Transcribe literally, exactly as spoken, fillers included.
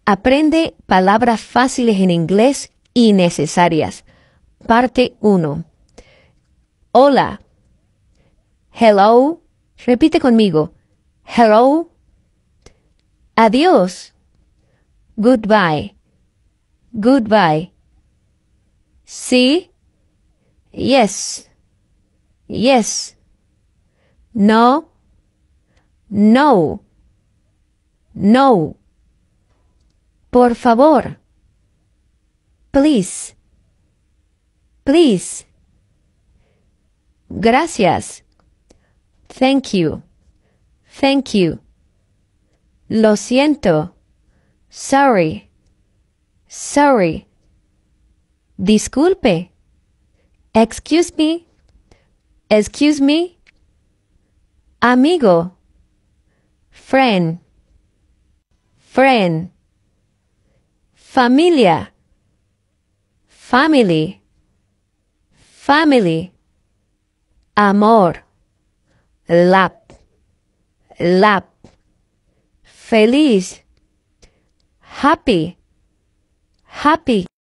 Aprende palabras fáciles en inglés y necesarias. Parte uno. Hola. Hello. Repite conmigo. Hello. Adiós. Goodbye. Goodbye. Sí. Yes. Yes. No. No. No. Por favor. Please. Please. Gracias. Thank you. Thank you. Lo siento. Sorry. Sorry. Disculpe. Excuse me. Excuse me. Amigo. Friend. Friend. Familia. Family. Family. Amor. Lap. Lap. Feliz. Happy. Happy.